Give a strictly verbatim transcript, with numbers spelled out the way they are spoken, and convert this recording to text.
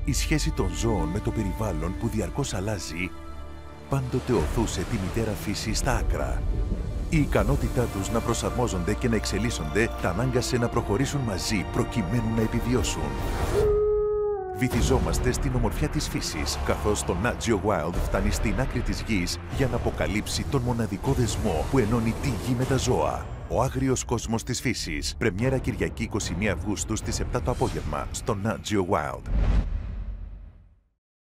Η σχέση των ζώων με το περιβάλλον που διαρκώς αλλάζει πάντοτε οθούσε τη μητέρα φύση στα άκρα. Η ικανότητά τους να προσαρμόζονται και να εξελίσσονται τα ανάγκασε να προχωρήσουν μαζί προκειμένου να επιβιώσουν. Βυθιζόμαστε στην ομορφιά της φύσης, καθώς το Nat Geo Wild φτάνει στην άκρη της γης για να αποκαλύψει τον μοναδικό δεσμό που ενώνει τη γη με τα ζώα. Ο άγριος κόσμος της φύσης. Πρεμιέρα Κυριακή είκοσι μία Αυγούστου στις επτά το απόγευμα στο Nat Geo Wild.